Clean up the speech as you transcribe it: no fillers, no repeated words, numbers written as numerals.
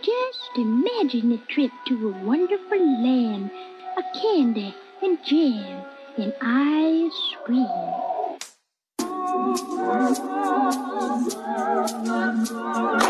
Just imagine the trip to a wonderful land of candy and jam and ice cream.